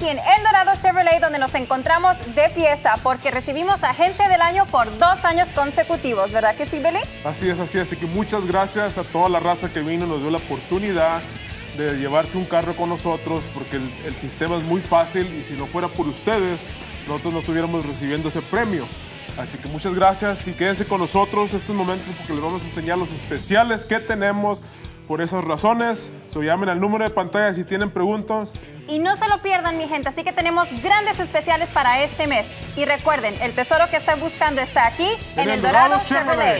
aquí en El Dorado Chevrolet, donde nos encontramos de fiesta porque recibimos Agencia del Año por 2 años consecutivos, ¿verdad que sí, Billy? Así es, así que muchas gracias a toda la raza que vino y nos dio la oportunidad de llevarse un carro con nosotros, porque el sistema es muy fácil y si no fuera por ustedes, nosotros no estuviéramos recibiendo ese premio. Así que muchas gracias y quédense con nosotros estos momentos porque les vamos a enseñar los especiales que tenemos por esas razones. Llamen al número de pantalla si tienen preguntas. Y no se lo pierdan, mi gente, así que tenemos grandes especiales para este mes. Y recuerden, el tesoro que están buscando está aquí en El Dorado Chevrolet.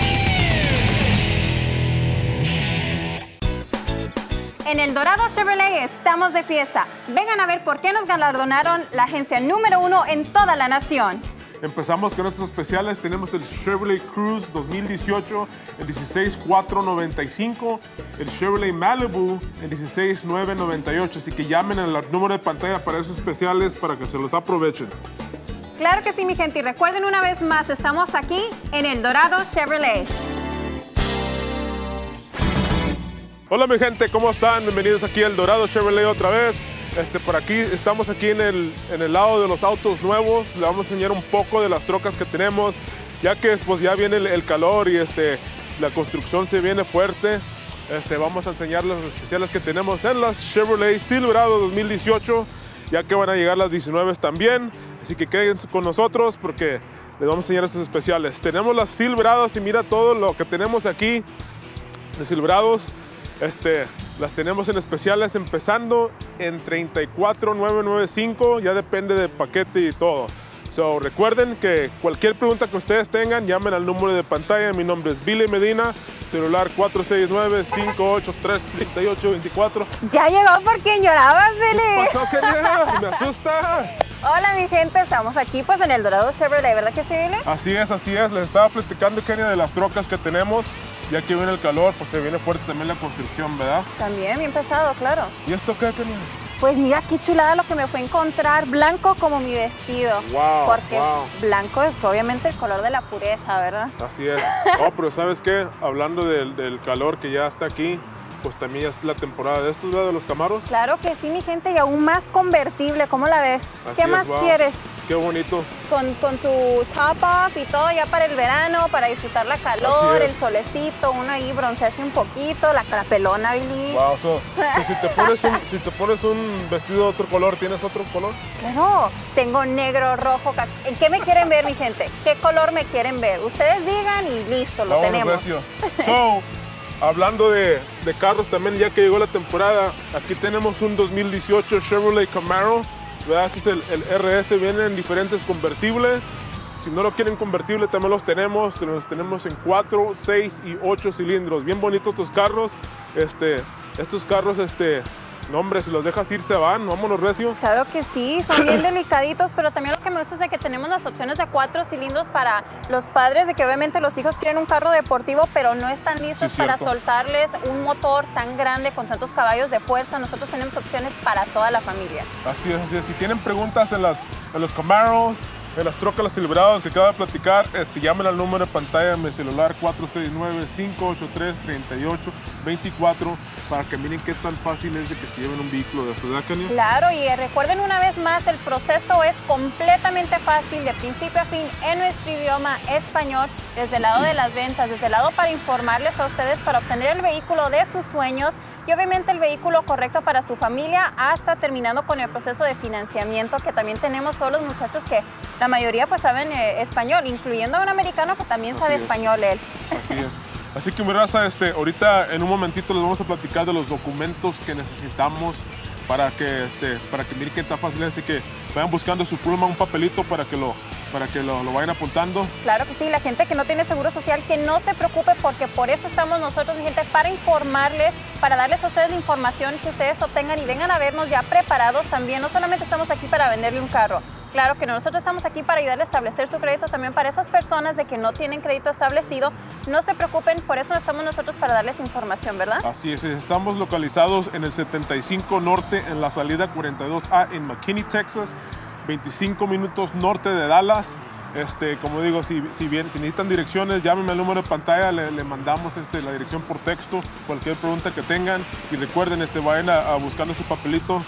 En El Dorado Chevrolet estamos de fiesta. Vengan a ver por qué nos galardonaron la agencia número 1 en toda la nación. Empezamos con estos especiales. Tenemos el Chevrolet Cruze 2018 en $16,495, el Chevrolet Malibu en $16,998. Así que llamen al número de pantalla para esos especiales para que se los aprovechen. Claro que sí, mi gente. Y recuerden una vez más, estamos aquí en El Dorado Chevrolet. Hola mi gente, ¿cómo están? Bienvenidos aquí al Dorado Chevrolet otra vez. Por aquí estamos aquí en el lado de los autos nuevos. Le vamos a enseñar un poco de las trocas que tenemos, ya que pues ya viene el calor y la construcción se viene fuerte. Vamos a enseñar los especiales que tenemos en las Chevrolet Silverado 2018, ya que van a llegar las 19 también. Así que quédense con nosotros porque les vamos a enseñar estos especiales. Tenemos las Silverados y mira todo lo que tenemos aquí de Silverados. Las tenemos en especiales empezando en $34,995, ya depende del paquete y todo. Recuerden que cualquier pregunta que ustedes tengan, llamen al número de pantalla. Mi nombre es Billy Medina, celular 469-583-3824. Ya llegó por quien llorabas, Billy. ¿Qué pasó, querida? ¡Me asustas! Hola, mi gente, estamos aquí pues en El Dorado Chevrolet, ¿verdad que sí, Billy? Así es, así es. Les estaba platicando, Kenia, de las trocas que tenemos. Ya que viene el calor, pues se viene fuerte también la construcción, ¿verdad? También, bien pesado, claro. ¿Y esto qué, Kenia? Pues mira qué chulada lo que me fue a encontrar, blanco como mi vestido. Wow, porque wow. Blanco es obviamente el color de la pureza, ¿verdad? Así es. Oh, pero ¿sabes qué? Hablando del calor que ya está aquí, pues también es la temporada de estos, ¿verdad? De los Camaros. Claro que sí, mi gente, y aún más convertible, ¿cómo la ves? Así ¿Qué más quieres? Qué bonito. Con su top off y todo ya para el verano, para disfrutar la calor, el solecito, uno ahí broncearse un poquito, la pelona, Billy. Wow, si te pones un vestido de otro color, ¿tienes otro color? Claro, tengo negro, rojo. ¿En qué me quieren ver, mi gente? ¿Qué color me quieren ver? Ustedes digan y listo, lo tenemos. Hablando de carros también, ya que llegó la temporada, aquí tenemos un 2018 Chevrolet Camaro, ¿verdad? Este es el RS, viene en diferentes convertibles. Si no lo quieren convertible, también los tenemos en 4, 6 y 8 cilindros. Bien bonitos estos carros. Estos carros, no, hombre, si los dejas ir se van, vámonos recio. Claro que sí, son bien delicaditos, pero también lo que me gusta es de que tenemos las opciones de 4 cilindros para los padres, de que obviamente los hijos quieren un carro deportivo, pero no están listos para soltarles un motor tan grande con tantos caballos de fuerza. Nosotros tenemos opciones para toda la familia. Así es, así es. Si tienen preguntas en los Camaros, en las trocas, los Silverados que acabo de platicar, llamen al número de pantalla en mi celular 469-583-3824 para que miren qué tan fácil es de que se lleven un vehículo de estos, ¿verdad, Kenia? Claro, y recuerden una vez más, el proceso es completamente fácil de principio a fin en nuestro idioma español, desde el lado de las ventas, desde el lado para informarles a ustedes para obtener el vehículo de sus sueños y obviamente el vehículo correcto para su familia, hasta terminando con el proceso de financiamiento, que también tenemos todos los muchachos que la mayoría pues saben español, incluyendo a un americano que también sabe español él. Así es. Así que mi raza, ahorita en un momentito les vamos a platicar de los documentos que necesitamos para que miren qué tan fácil es, así que vayan buscando su pluma, un papelito para que lo vayan apuntando. Claro que sí, la gente que no tiene seguro social, que no se preocupe porque por eso estamos nosotros, mi gente, para informarles, para darles a ustedes la información que ustedes obtengan y vengan a vernos ya preparados también. No solamente estamos aquí para venderle un carro. Claro que no, nosotros estamos aquí para ayudarle a establecer su crédito también para esas personas de que no tienen crédito establecido. No se preocupen, por eso estamos nosotros para darles información, ¿verdad? Así es, estamos localizados en el 75 Norte, en la salida 42A en McKinney, Texas, 25 minutos norte de Dallas. Como digo, si necesitan direcciones, llámenme al número de pantalla, le mandamos la dirección por texto, cualquier pregunta que tengan. Y recuerden, vayan a buscando su papelito.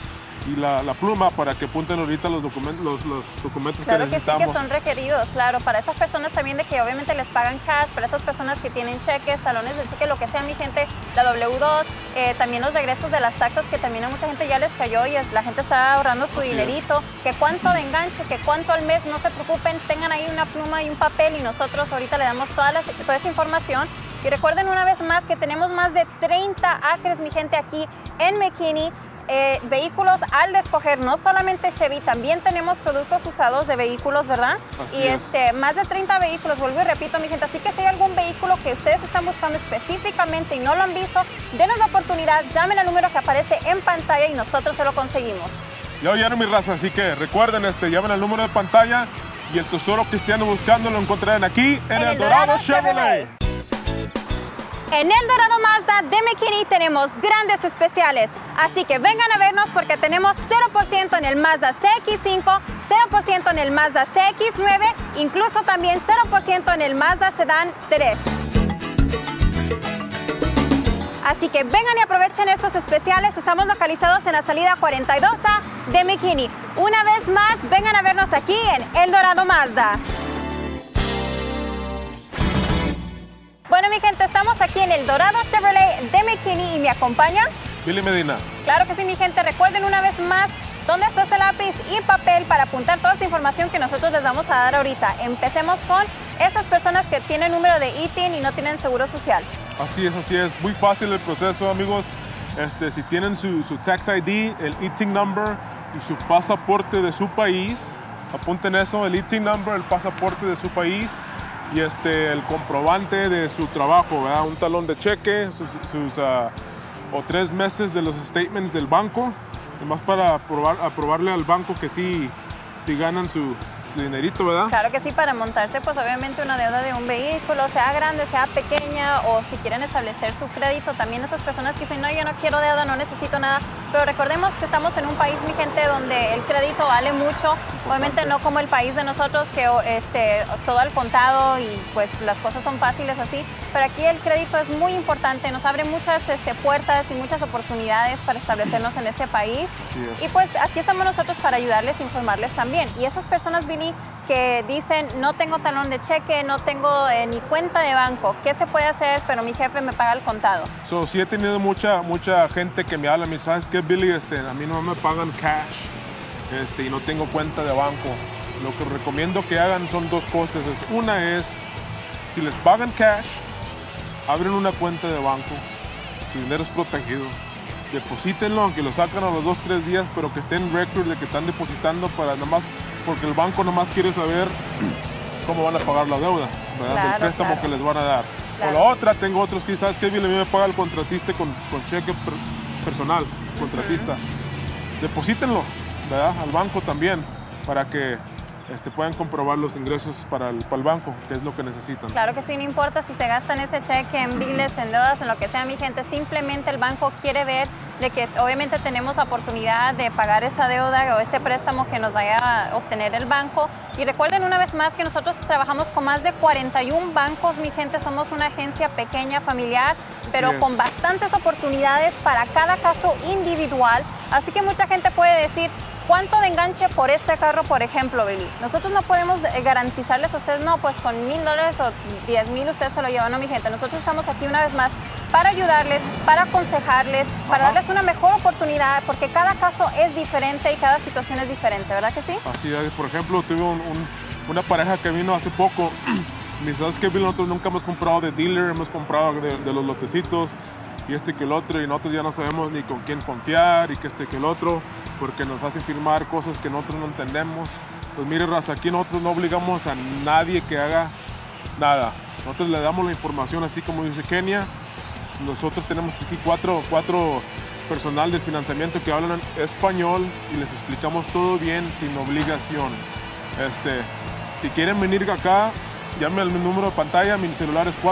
y la pluma para que apunten ahorita los documentos, documentos claro que necesitamos. Que sí, que son requeridos, claro, para esas personas también de que obviamente les pagan cash, para esas personas que tienen cheques, talones de cheque, lo que sea, mi gente, la W2, también los regresos de las taxas, que también a mucha gente ya les cayó y la gente está ahorrando su dinerito, que cuánto de enganche, que cuánto al mes, no se preocupen, tengan ahí una pluma y un papel y nosotros ahorita le damos toda esa información. Y recuerden una vez más que tenemos más de 30 acres, mi gente, aquí en McKinney. Vehículos al de escoger, no solamente Chevy, también tenemos productos usados de vehículos, ¿verdad? Así y es. Más de 30 vehículos, vuelvo y repito, mi gente, así que si hay algún vehículo que ustedes están buscando específicamente y no lo han visto, denos la oportunidad, llamen al número que aparece en pantalla y nosotros se lo conseguimos. Ya oyeron, mi raza, así que recuerden, llamen al número de pantalla y el tesoro que estén buscando lo encontrarán aquí en el Dorado Chevrolet. En el Dorado Mazda de McKinney tenemos grandes especiales, así que vengan a vernos porque tenemos 0% en el Mazda CX-5, 0% en el Mazda CX-9, incluso también 0% en el Mazda Sedan 3. Así que vengan y aprovechen estos especiales, estamos localizados en la salida 42A de McKinney. Una vez más, vengan a vernos aquí en el Dorado Mazda. Bueno, mi gente, estamos aquí en el Dorado Chevrolet de McKinney y me acompaña Billy Medina. Claro que sí, mi gente. Recuerden una vez más dónde está ese lápiz y papel para apuntar toda esta información que nosotros les vamos a dar ahorita. Empecemos con esas personas que tienen número de ITIN y no tienen seguro social. Así es, así es. Muy fácil el proceso, amigos. Si tienen su Tax ID, el ITIN number y su pasaporte de su país, apunten eso, el ITIN number, el pasaporte de su país y el comprobante de su trabajo, ¿verdad? Un talón de cheque, o 3 meses de los statements del banco, nomás para aprobarle al banco que sí ganan su dinerito, ¿verdad? Claro que sí, para montarse pues obviamente una deuda de un vehículo, sea grande, sea pequeña, o si quieren establecer su crédito, también esas personas que dicen, no, yo no quiero deuda, no necesito nada, pero recordemos que estamos en un país, mi gente, donde el crédito vale mucho, obviamente no como el país de nosotros, que todo al contado y pues las cosas son fáciles así, pero aquí el crédito es muy importante, nos abre muchas puertas y muchas oportunidades para establecernos en este país. Así es. Y pues aquí estamos nosotros para ayudarles e informarles también. Y esas personas, Billy, que dicen, no tengo talón de cheque, no tengo ni cuenta de banco, ¿qué se puede hacer? Pero mi jefe me paga al contado. Sí he tenido mucha gente que me habla, me dice, ¿sabes qué, Billy? A mí no me pagan cash y no tengo cuenta de banco. Lo que recomiendo que hagan son 2 cosas. Una es, si les pagan cash, abren una cuenta de banco, su dinero es protegido. Deposítenlo, aunque lo sacan a los 2-3 días, pero que esté en record de que están depositando porque el banco nomás quiere saber cómo van a pagar la deuda, ¿verdad? Claro, del préstamo que les van a dar. Claro. O la otra, tengo otros que, ¿sabes qué? A mí me paga el contratista con cheque personal, contratista. Deposítenlo, ¿verdad? Al banco también, para que puedan comprobar los ingresos para el banco, que es lo que necesitan. Claro que sí, no importa si se gastan ese cheque en biles, en deudas, en lo que sea, mi gente, simplemente el banco quiere ver de que obviamente tenemos la oportunidad de pagar esa deuda o ese préstamo que nos vaya a obtener el banco. Y recuerden una vez más que nosotros trabajamos con más de 41 bancos, mi gente, somos una agencia pequeña, familiar, pero con bastantes oportunidades para cada caso individual. Así que mucha gente puede decir, ¿cuánto de enganche por este carro, por ejemplo, Billy? Nosotros no podemos garantizarles a ustedes, no, pues con $1,000 o 10,000 ustedes se lo llevan, no, mi gente. Nosotros estamos aquí una vez más para ayudarles, para aconsejarles, para darles una mejor oportunidad, porque cada caso es diferente y cada situación es diferente, ¿verdad que sí? Así es. Por ejemplo, tuve una pareja que vino hace poco. Me dice, ¿sabes qué, Billy? Nosotros nunca hemos comprado de dealer, hemos comprado de los lotecitos y que el otro, y nosotros ya no sabemos ni con quién confiar y que el otro, porque nos hacen firmar cosas que nosotros no entendemos. Pues mire, raza, aquí nosotros no obligamos a nadie que haga nada. Nosotros le damos la información así como dice Kenia. Nosotros tenemos aquí cuatro personal del financiamiento que hablan español y les explicamos todo bien, sin obligación. Si quieren venir acá, llame al número de pantalla, mi celular es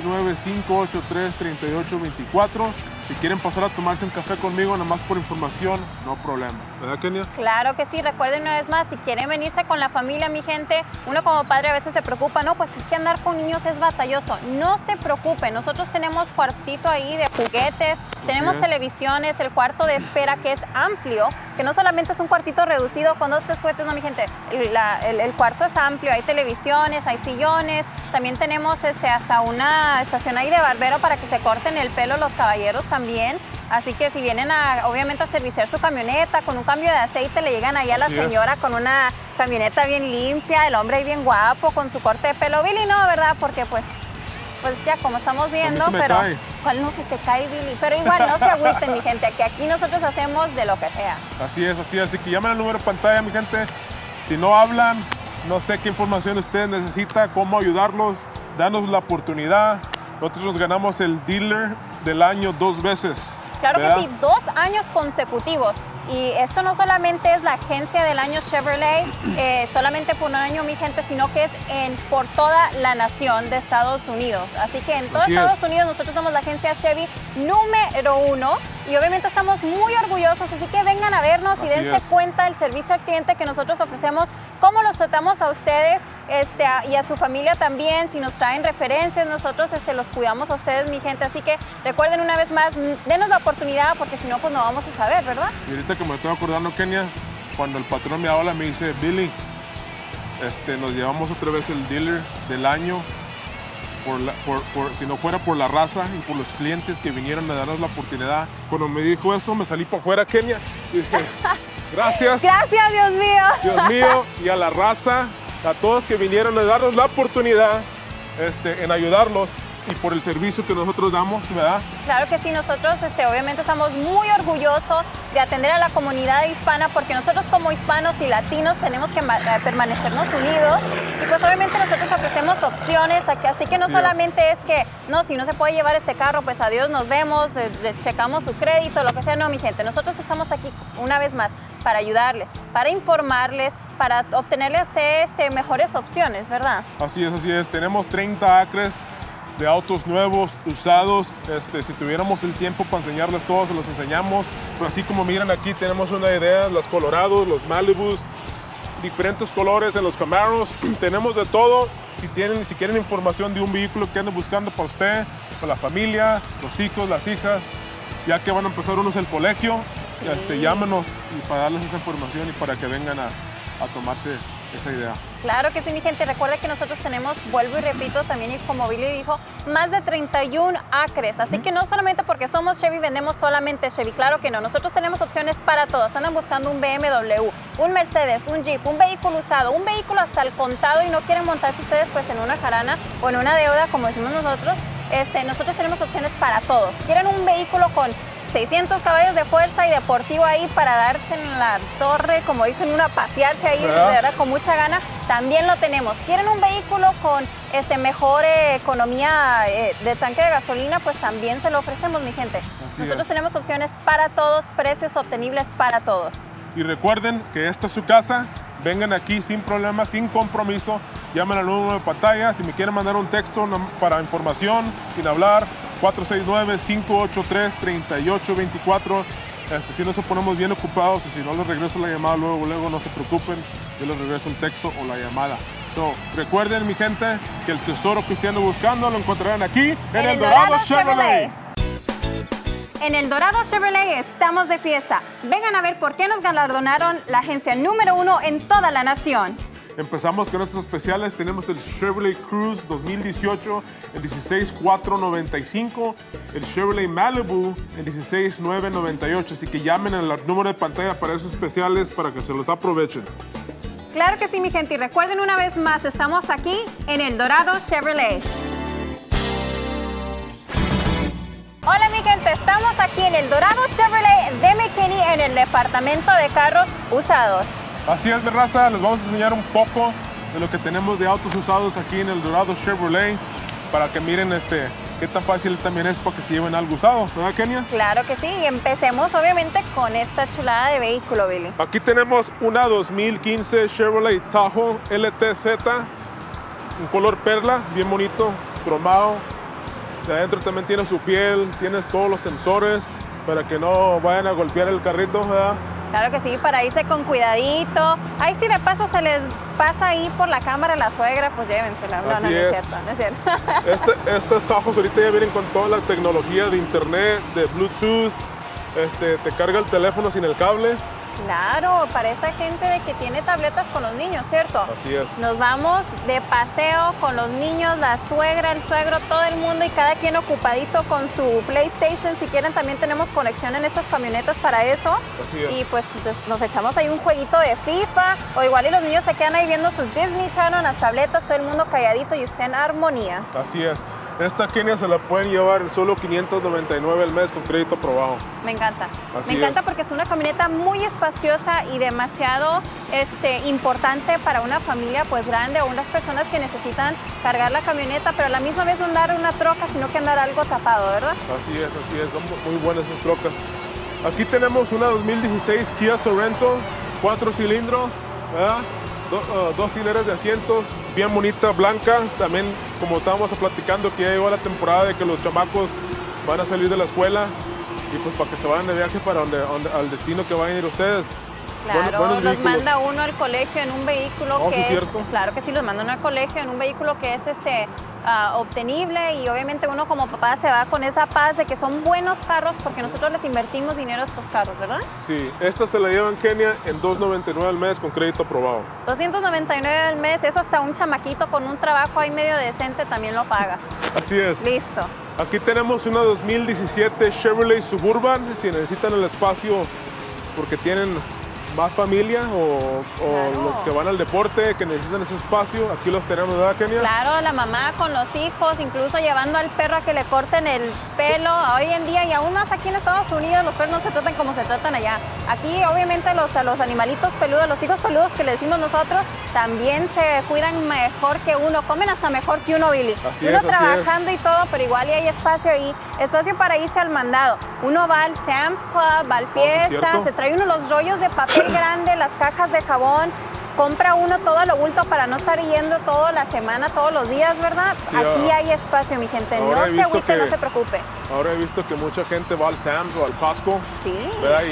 469-583-3824. Si quieren pasar a tomarse un café conmigo, nada más por información, no problema. ¿Verdad, Kenia? Claro que sí. Recuerden una vez más, si quieren venirse con la familia, mi gente, uno como padre a veces se preocupa, no, pues es que andar con niños es batalloso. No se preocupen, nosotros tenemos cuartito ahí de juguetes, tenemos televisiones, el cuarto de espera que es amplio, porque no solamente es un cuartito reducido con 2 o 3 juguetes, no, mi gente. El cuarto es amplio, hay televisiones, hay sillones, también tenemos hasta una estación ahí de barbero para que se corten el pelo los caballeros también. Así que si vienen obviamente a serviciar su camioneta con un cambio de aceite, le llegan ahí a la señora con una camioneta bien limpia, el hombre ahí bien guapo con su corte de pelo. Billy no, ¿verdad? Porque pues ya como estamos viendo, pero ¿cuál no se te cae, Billy? Pero igual no se agüiten, mi gente, que aquí nosotros hacemos de lo que sea. Así es, así que llamen al número de pantalla, mi gente. Si no hablan, no sé qué información ustedes necesitan, cómo ayudarlos, danos la oportunidad. Nosotros nos ganamos el Dealer del Año 2 veces. Claro, ¿verdad? que sí, 2 años consecutivos. Y esto no solamente es la agencia del año Chevrolet, solamente por un año, mi gente, sino que es por toda la nación de Estados Unidos. Así que en todo Estados Unidos nosotros somos la agencia Chevy número 1 y obviamente estamos muy orgullosos, así que vengan a vernos y dense cuenta del servicio al cliente que nosotros ofrecemos, cómo los tratamos a ustedes y a su familia también. Si nos traen referencias, nosotros los cuidamos a ustedes, mi gente. Así que recuerden una vez más, denos la oportunidad porque si no, pues no vamos a saber, ¿verdad? Y ahorita que me estoy acordando, Kenia, cuando el patrón me habla, me dice, Billy, nos llevamos otra vez el Dealer del Año, si no fuera por la raza y por los clientes que vinieron a darnos la oportunidad. Cuando me dijo eso, me salí para afuera, Kenia, y dije, gracias. Gracias, Dios mío. Dios mío, y a la raza, a todos que vinieron a darnos la oportunidad en ayudarlos y por el servicio que nosotros damos, ¿verdad? Claro que sí, nosotros obviamente estamos muy orgullosos de atender a la comunidad hispana porque nosotros como hispanos y latinos tenemos que permanecernos unidos y pues obviamente nosotros ofrecemos opciones, así que no solamente es que, no, si no se puede llevar este carro, pues adiós, nos vemos, checamos su crédito, lo que sea, no, mi gente, nosotros estamos aquí una vez más para ayudarles, para informarles, para obtenerle a ustedes mejores opciones, ¿verdad? Así es, tenemos 30 acres de autos nuevos, usados. Si tuviéramos el tiempo para enseñarles todos, se los enseñamos. Pero así como miran aquí, tenemos una idea, los Colorados, los Malibus, diferentes colores en los Camaros. Tenemos de todo. Si quieren información de un vehículo que anden buscando para usted, para la familia, los hijos, las hijas, ya que van a empezar unos el colegio, llámenos y para darles esa información y para que vengan a tomarse esa idea. Claro que sí, mi gente. Recuerda que nosotros tenemos, vuelvo y repito, también y como Billy dijo, más de 31 acres. Así que no solamente porque somos Chevy, vendemos solamente Chevy. Claro que no. Nosotros tenemos opciones para todos. Andan buscando un BMW, un Mercedes, un Jeep, un vehículo usado, un vehículo hasta el contado y no quieren montarse ustedes pues en una jarana o en una deuda, como decimos nosotros. Nosotros tenemos opciones para todos. Quieren un vehículo con 600 caballos de fuerza y deportivo ahí para darse en la torre, como dicen, pasearse ahí, de verdad, con mucha gana, también lo tenemos. ¿Quieren un vehículo con mejor economía de tanque de gasolina? Pues también se lo ofrecemos, mi gente. Nosotros tenemos opciones para todos, precios obtenibles para todos. Y recuerden que esta es su casa. Vengan aquí sin problema, sin compromiso. Llamen al número de pantalla. Si me quieren mandar un texto para información, sin hablar, 469-583-3824. Si no se ponemos bien ocupados y si no les regreso la llamada luego, no se preocupen. Yo les regreso el texto o la llamada. Recuerden, mi gente, que el tesoro que ustedes andan buscando lo encontrarán aquí en el Dorado Chevrolet. En el Dorado Chevrolet estamos de fiesta. Vengan a ver por qué nos galardonaron la agencia número 1 en toda la nación. Empezamos con estos especiales. Tenemos el Chevrolet Cruze 2018 en $16,495, el Chevrolet Malibu en $16,998. Así que llamen al número de pantalla para esos especiales para que se los aprovechen. Claro que sí, mi gente. Y recuerden una vez más, estamos aquí en el Dorado Chevrolet. Hola, mi gente. Estamos aquí en el Dorado Chevrolet de McKinney en el departamento de carros usados. Así es, mi raza, les vamos a enseñar un poco de lo que tenemos de autos usados aquí en el Dorado Chevrolet para que miren qué tan fácil también es para que se lleven algo usado, ¿verdad, Kenia? Claro que sí, y empecemos obviamente con esta chulada de vehículo, Billy. Aquí tenemos una 2015 Chevrolet Tahoe LTZ, un color perla, bien bonito, cromado. De adentro también tiene su piel, tienes todos los sensores para que no vayan a golpear el carrito, ¿verdad? Claro que sí, para irse con cuidadito. Ahí si de paso se les pasa ahí por la cámara la suegra, pues llévensela. No, no es cierto, no es cierto. Estas Tahoes ahorita ya vienen con toda la tecnología de internet, de Bluetooth. Te carga el teléfono sin el cable. Claro, para esa gente de que tiene tabletas con los niños, ¿cierto? Así es. Nos vamos de paseo con los niños, la suegra, el suegro, todo el mundo y cada quien ocupadito con su PlayStation. Si quieren, también tenemos conexión en estas camionetas para eso. Así es. Y pues nos echamos ahí un jueguito de FIFA o igual y los niños se quedan ahí viendo su Disney Channel, las tabletas, todo el mundo calladito y usted en armonía. Así es. Esta Kenia se la pueden llevar en solo $599 al mes con crédito aprobado. Me encanta. Así Me encanta es. porque es una camioneta muy espaciosa y demasiado importante para una familia pues grande o unas personas que necesitan cargar la camioneta, pero a la misma vez no andar una troca, sino que andar algo tapado, ¿verdad? Así es. Son muy buenas esas trocas. Aquí tenemos una 2016 Kia Sorento, 4 cilindros, ¿verdad? Dos hileras de asientos, bien bonita, blanca. También, como estábamos platicando, que ya llegó la temporada de que los chamacos van a salir de la escuela y pues para que se vayan de viaje para al destino que vayan a ir ustedes. Claro, buenos los vehículos. manda uno al colegio en un vehículo Oh, que ¿sí es, cierto? claro que sí, los mandan al colegio en un vehículo que es obtenible y obviamente uno como papá se va con esa paz de que son buenos carros porque nosotros les invertimos dinero a estos carros, ¿verdad? Sí, esta se la llevan Kenia en $299 al mes con crédito aprobado. $299 al mes, eso hasta un chamaquito con un trabajo ahí medio decente también lo paga. Así es. Listo. Aquí tenemos una 2017 Chevrolet Suburban, si necesitan el espacio porque tienen más familia o Claro. los que van al deporte, que necesitan ese espacio, aquí los tenemos, ¿verdad, Kenia? Claro, la mamá con los hijos, incluso llevando al perro a que le corten el pelo. Hoy en día y aún más aquí en Estados Unidos los perros no se tratan como se tratan allá. Aquí obviamente los animalitos peludos, los hijos peludos que le decimos nosotros, también se cuidan mejor que uno, comen hasta mejor que uno, Billy. Así Uno es, así trabajando y todo, pero igual y hay espacio ahí, espacio para irse al mandado. Uno va al Sam's Club, va al sí, Fiesta, cierto. se trae uno los rollos de papel grande, las cajas de jabón. Compra uno todo lo bulto para no estar yendo toda la semana, todos los días, ¿verdad? Sí, aquí hay espacio, mi gente. ahora No he se visto agüite, no que- se preocupe. Ahora he visto que mucha gente va al Sam's o al Costco, Sí. ¿verdad?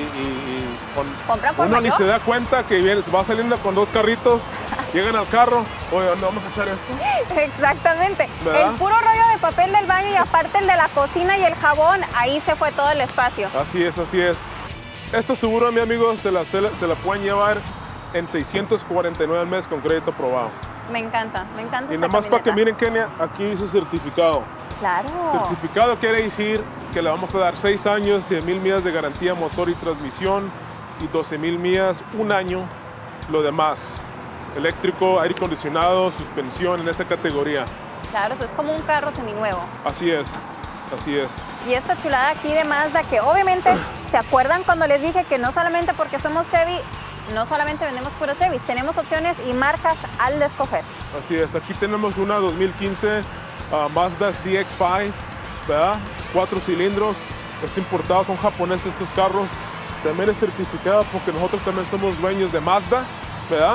Compran por uno ni mayor. se da cuenta que va saliendo con 2 carritos, llegan al carro, oye, ¿dónde vamos a echar esto? Exactamente. ¿Verdad? El puro rollo de papel del baño y aparte el de la cocina y el jabón, ahí se fue todo el espacio. Así es, así es. Esta Suburban, mi amigo, se la pueden llevar en $649 al mes con crédito aprobado. Me encanta Y esta nada más para que camioneta. miren, Kenia, aquí dice certificado. Claro. Certificado quiere decir que le vamos a dar 6 años, 100,000 millas de garantía, motor y transmisión, y 12,000 millas, un año. Lo demás, eléctrico, aire acondicionado, suspensión en esa categoría. Claro, eso es como un carro seminuevo. Así es, así es. Y esta chulada aquí de Mazda que obviamente, ¿se acuerdan cuando les dije que no solamente porque somos Chevy, no solamente vendemos puros Chevys, tenemos opciones y marcas al de escoger? Así es, aquí tenemos una 2015 Mazda CX-5, ¿verdad? 4 cilindros, es importado, son japoneses estos carros. También es certificada porque nosotros también somos dueños de Mazda, ¿verdad?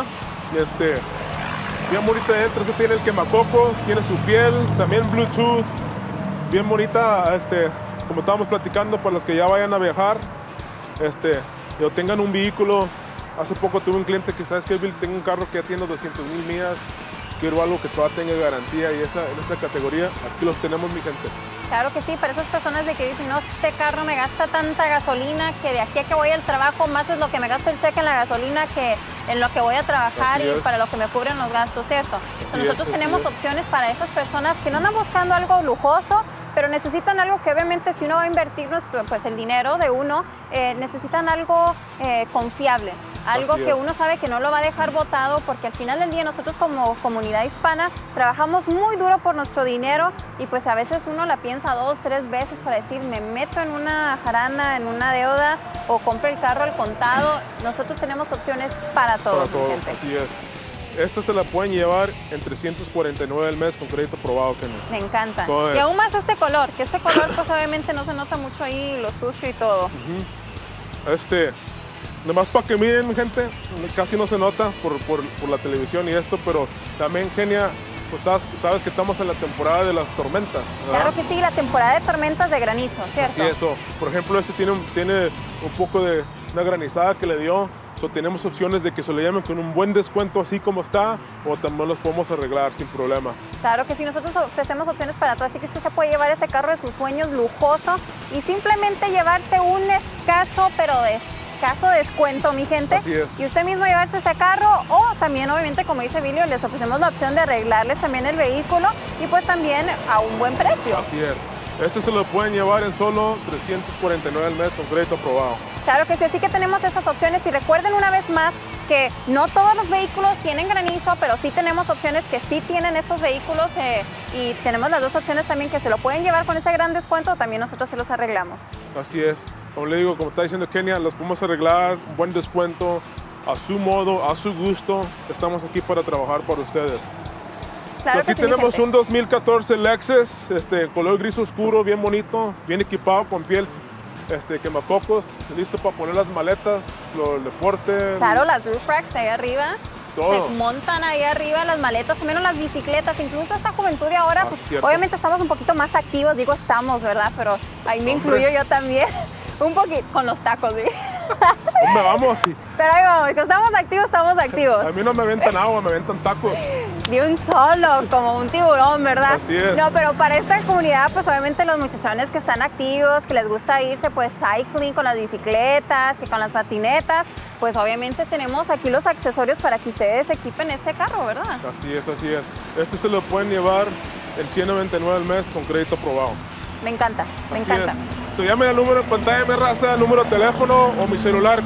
Y bien bonita dentro, este tiene el quemacocos, tiene su piel, también Bluetooth, bien bonita, como estábamos platicando, para los que ya vayan a viajar, o tengan un vehículo. Hace poco tuve un cliente que, ¿sabes qué, Bill? Tengo un carro que ya tiene 200,000 millas, quiero algo que todavía tenga garantía y en esa categoría, aquí los tenemos, mi gente. Claro que sí, para esas personas de que dicen, no, este carro me gasta tanta gasolina que de aquí a que voy al trabajo más es lo que me gasto el cheque en la gasolina que en lo que voy a trabajar Así y es. para lo que me cubren los gastos, ¿cierto? Así Nosotros es, tenemos así es. opciones para esas personas que no andan buscando algo lujoso, pero necesitan algo que obviamente si uno va a invertir el dinero de uno, necesitan algo confiable. Algo Así que es. uno sabe que no lo va a dejar botado porque al final del día nosotros como comunidad hispana trabajamos muy duro por nuestro dinero y pues a veces uno la piensa 2, 3 veces para decir me meto en una jarana, en una deuda o compro el carro al contado. Nosotros tenemos opciones para todos, Para todo, gente. así es. Esta se la pueden llevar en $349 al mes con crédito aprobado, Kenny. Me encanta. ¿Cómo Y ves? aún más este color, que este color pues obviamente no se nota mucho ahí lo sucio y todo. Nomás para que miren, mi gente, casi no se nota por la televisión y esto, pero también, Kenia, pues sabes que estamos en la temporada de las tormentas, ¿verdad? Claro que sí, la temporada de tormentas de granizo, ¿cierto? Así eso. Por ejemplo, tiene un poco de una granizada que le dio. Tenemos opciones de que se le llamen con un buen descuento así como está, o también los podemos arreglar sin problema. Claro que sí, nosotros ofrecemos opciones para todo, así que usted se puede llevar ese carro de sus sueños lujoso y simplemente llevarse un escaso, pero escaso descuento, mi gente. Así es. Y usted mismo llevarse ese carro, o también, obviamente, como dice Billy, les ofrecemos la opción de arreglarles también el vehículo y pues también a un buen precio. Así es. Este se lo pueden llevar en solo $349 al mes con crédito aprobado. Claro que sí, así que tenemos esas opciones y recuerden una vez más que no todos los vehículos tienen granizo, pero sí tenemos opciones que sí tienen estos vehículos y tenemos las dos opciones también que se lo pueden llevar con ese gran descuento, también nosotros se los arreglamos. Así es. Como le digo, como está diciendo Kenia, los podemos arreglar, un buen descuento, a su modo, a su gusto. Estamos aquí para trabajar para ustedes. Claro Aquí que sí, tenemos gente. un 2014 Lexus, color gris oscuro, bien bonito, bien equipado con piel quemacocos, listo para poner las maletas, el deporte. Claro, las roof racks ahí arriba. Todo. Se montan ahí arriba las maletas, o menos las bicicletas, incluso esta juventud de ahora, pues, sí, cierto. obviamente estamos un poquito más activos, digo estamos, ¿verdad? Pero ahí me Hombre. incluyo yo también, un poquito, con los tacos, ¿sí? Hombre, vamos, sí. Pero ahí vamos, que estamos activos. A mí no me aventan agua, me aventan tacos. De un solo, como un tiburón, ¿verdad? Así es. No, pero para esta comunidad, pues obviamente los muchachones que están activos, que les gusta irse pues cycling con las bicicletas, que con las patinetas, pues obviamente tenemos aquí los accesorios para que ustedes equipen este carro, ¿verdad? Así es, así es. Este se lo pueden llevar en $199 al mes con crédito aprobado. Me encanta, me Así encanta. es. So, llame al número en pantalla, mi raza, número de teléfono o mi celular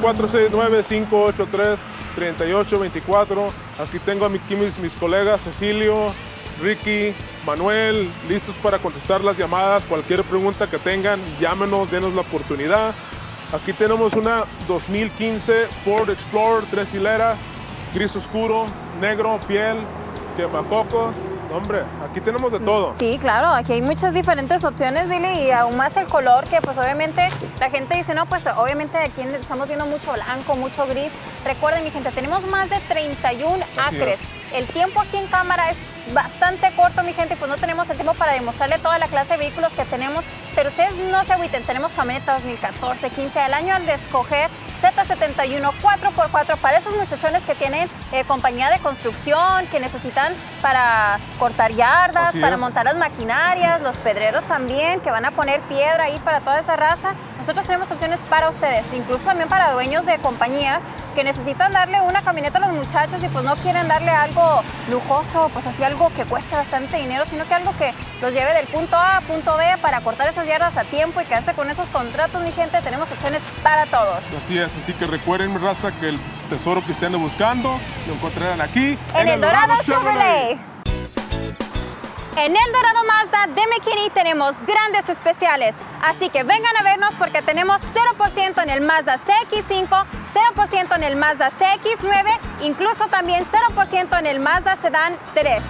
469-583-3824. Aquí tengo aquí mis colegas Cecilio, Ricky, Manuel, listos para contestar las llamadas. Cualquier pregunta que tengan, llámenos, denos la oportunidad. Aquí tenemos una 2015 Ford Explorer, 3 hileras, gris oscuro, negro, piel, quemacocos. Hombre, aquí tenemos de todo. Sí, claro, aquí hay muchas diferentes opciones, Billy, y aún más el color, que pues obviamente la gente dice, no, pues obviamente aquí estamos viendo mucho blanco, mucho gris. Recuerden, mi gente, tenemos más de 31 acres. El tiempo aquí en cámara es bastante corto, mi gente, pues no tenemos el tiempo para demostrarle toda la clase de vehículos que tenemos, pero ustedes no se agüiten, tenemos camioneta 2014, 15, al año al de escoger, Z71 4x4 para esos muchachones que tienen compañía de construcción, que necesitan para cortar yardas, Así para es. montar las maquinarias, los pedreros también, que van a poner piedra ahí para toda esa raza. Nosotros tenemos opciones para ustedes, incluso también para dueños de compañías que necesitan darle una camioneta a los muchachos y pues no quieren darle algo lujoso, pues así algo que cueste bastante dinero, sino que algo que los lleve del punto A a punto B para cortar esas yardas a tiempo y quedarse con esos contratos, mi gente. Tenemos opciones para todos. Así es, así que recuerden, mi raza, que el tesoro que estén buscando lo encontrarán aquí En El Dorado Chevrolet. En El Dorado Mazda de McKinney tenemos grandes especiales, así que vengan a vernos porque tenemos 0% en el Mazda CX-5, 0% en el Mazda CX-9, incluso también 0% en el Mazda Sedan 3.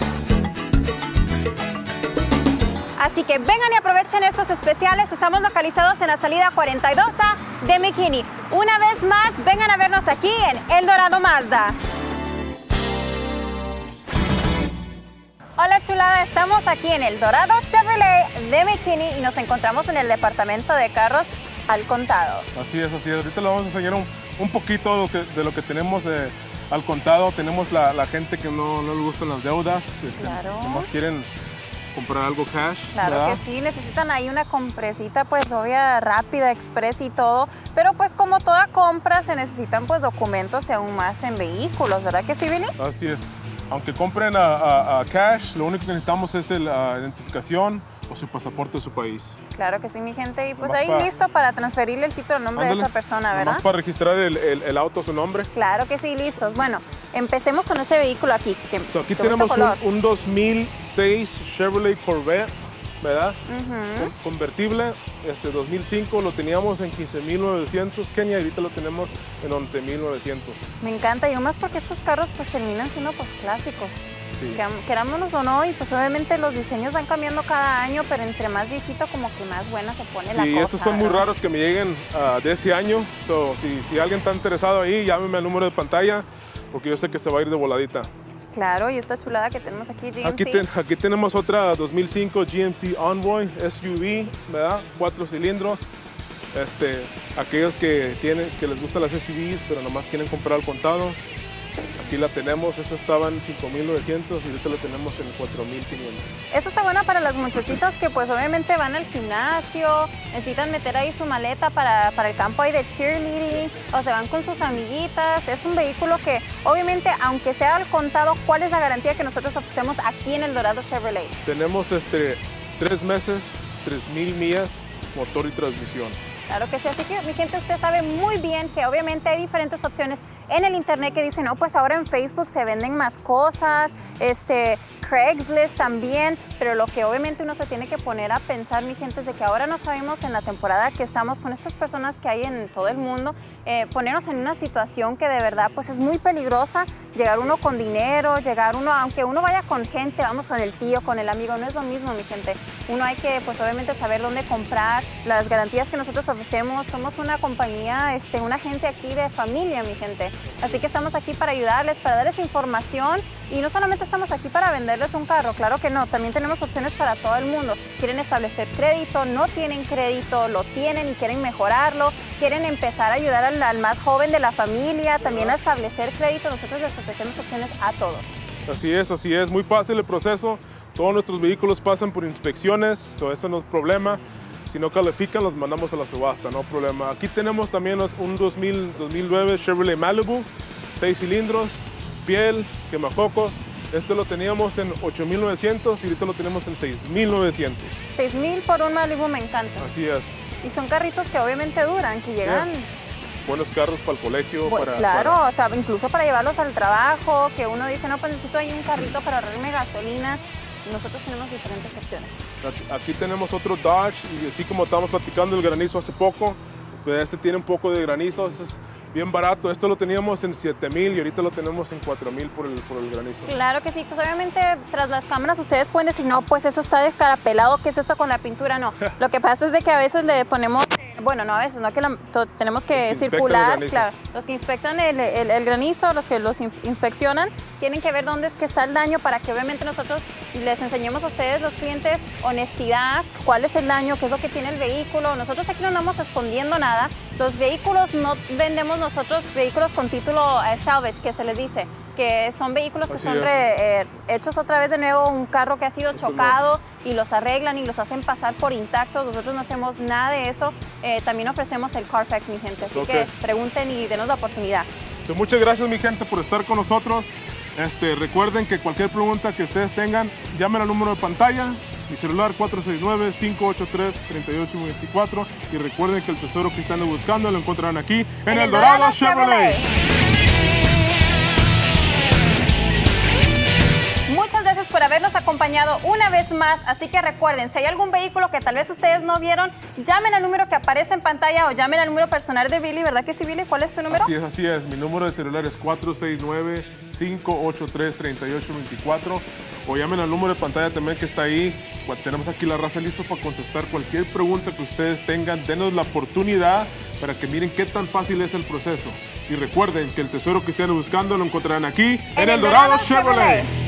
Así que vengan y aprovechen estos especiales. Estamos localizados en la salida 42A de McKinney. Una vez más, vengan a vernos aquí en El Dorado Mazda. Hola chulada, estamos aquí en El Dorado Chevrolet de McKinney y nos encontramos en el departamento de carros al contado. Así es, así es. Ahorita les vamos a enseñar un poquito de lo que tenemos al contado. Tenemos la gente que no le gustan las deudas, Claro. nomás quieren comprar algo cash. Claro ¿verdad? que sí, necesitan ahí una compresita pues obvia, rápida, express y todo, pero pues como toda compra se necesitan pues documentos y aún más en vehículos, ¿verdad que sí, Billy? Así es. Aunque compren a cash, lo único que necesitamos es la identificación o su pasaporte de su país. Claro que sí, mi gente, y pues Nomás ahí listo para transferirle el título al nombre Ándale, de esa persona, ¿verdad? nomás para registrar el auto a su nombre. Claro que sí, listos. Bueno, empecemos con este vehículo aquí. Que So, aquí ¿te gusta tenemos color? un 2006 Chevrolet Corvette, ¿verdad? Convertible, 2005 lo teníamos en 15,900, Kenia, y ahorita lo tenemos en 11,900. Me encanta, y aún más porque estos carros pues terminan siendo pues clásicos. Sí. Querámonos o no, y pues obviamente los diseños van cambiando cada año, pero entre más viejito como que más buena se pone la Sí, cosa. estos son muy ¿verdad? raros que me lleguen de ese año. So, si alguien está interesado ahí, llámeme al número de pantalla, porque yo sé que se va a ir de voladita. Claro, y esta chulada que tenemos aquí, GMC. Aquí tenemos otra 2005 GMC Envoy SUV, ¿verdad? 4 cilindros. Aquellos que les gustan las SUVs, pero nomás quieren comprar al contado. Aquí la tenemos, esta estaba en 5,900 y ahorita la tenemos en 4,500. Esto está bueno para las muchachitas que pues obviamente van al gimnasio, necesitan meter ahí su maleta para el campo ahí de cheerleading o se van con sus amiguitas. Es un vehículo que obviamente, aunque sea al contado, ¿cuál es la garantía que nosotros ofrecemos aquí en El Dorado Chevrolet? Tenemos 3 meses, 3,000 millas, motor y transmisión. Claro que sí, así que mi gente, usted sabe muy bien que obviamente hay diferentes opciones en el internet que dicen, no, pues ahora en Facebook se venden más cosas, Craigslist también, pero lo que obviamente uno se tiene que poner a pensar, mi gente, es de que ahora no sabemos en la temporada que estamos con estas personas que hay en todo el mundo, ponernos en una situación que de verdad pues es muy peligrosa, llegar uno con dinero, llegar uno, aunque uno vaya con gente, vamos con el tío, con el amigo, no es lo mismo, mi gente. Uno hay que pues obviamente saber dónde comprar, las garantías que nosotros ofrecemos, somos una compañía, una agencia aquí de familia, mi gente. Así que estamos aquí para ayudarles, para darles información y no solamente estamos aquí para venderles un carro, claro que no, también tenemos opciones para todo el mundo. Quieren establecer crédito, no tienen crédito, lo tienen y quieren mejorarlo, quieren empezar a ayudar al más joven de la familia, también a establecer crédito, nosotros les ofrecemos opciones a todos. Así es, muy fácil el proceso. Todos nuestros vehículos pasan por inspecciones, eso no es problema. Si no califican, los mandamos a la subasta, no problema. Aquí tenemos también un 2009 Chevrolet Malibu, 6 cilindros, piel, quemacocos. Este lo teníamos en 8,900 y ahorita lo tenemos en 6,900. 6,000 por un Malibu, me encanta. Así es. Y son carritos que obviamente duran, que llegan... Buenos carros para el colegio. Claro, incluso para llevarlos al trabajo, que uno dice, no, pues necesito ahí un carrito para ahorrarme gasolina. Nosotros tenemos diferentes opciones. Aquí tenemos otro Dodge y así como estábamos platicando el granizo hace poco, pues este tiene un poco de granizo, este es bien barato. Esto lo teníamos en 7,000 y ahorita lo tenemos en 4,000 por el granizo. Claro que sí, pues obviamente tras las cámaras ustedes pueden decir, no, pues eso está descarapelado, ¿qué es esto con la pintura? No, lo que pasa es de que a veces le ponemos, bueno, no a veces, no que tenemos que circular, claro, los que inspectan el granizo, los que los inspeccionan, tienen que ver dónde es que está el daño para que obviamente nosotros les enseñemos a ustedes, los clientes, honestidad, cuál es el daño, qué es lo que tiene el vehículo. Nosotros aquí no andamos escondiendo nada. Los vehículos no vendemos nosotros vehículos con título salvage, que se les dice, que son vehículos que son hechos otra vez de nuevo, un carro que ha sido chocado y los arreglan y los hacen pasar por intactos. Nosotros no hacemos nada de eso. También ofrecemos el Carfax, mi gente, así que pregunten y denos la oportunidad. Muchas gracias, mi gente, por estar con nosotros. Recuerden que cualquier pregunta que ustedes tengan, llamen al número de pantalla, mi celular 469-583-3824 y recuerden que el tesoro que están buscando lo encontrarán aquí en El Dorado Chevrolet. Muchas gracias por habernos acompañado una vez más, así que recuerden, si hay algún vehículo que tal vez ustedes no vieron, llamen al número que aparece en pantalla o llamen al número personal de Billy, ¿verdad que sí, Billy? ¿Cuál es tu número? Así es, mi número de celular es 469-583-3824 o llamen al número de pantalla también que está ahí. Tenemos aquí la raza listo para contestar cualquier pregunta que ustedes tengan. Denos la oportunidad para que miren qué tan fácil es el proceso. Y recuerden que el tesoro que estén buscando lo encontrarán aquí en El Dorado Chevrolet.